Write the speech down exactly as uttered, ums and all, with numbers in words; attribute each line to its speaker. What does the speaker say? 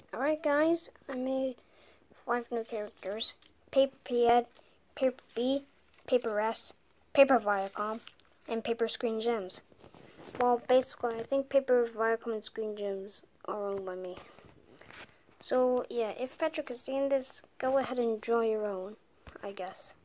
Speaker 1: Alright guys, I made five new characters. Paper P Ed, Paper B, Paper S, Paper Viacom, and Paper Screen Gems. Well, basically, I think Paper Viacom and Screen Gems are owned by me. So, yeah, if Patrick has seen this, go ahead and draw your own, I guess.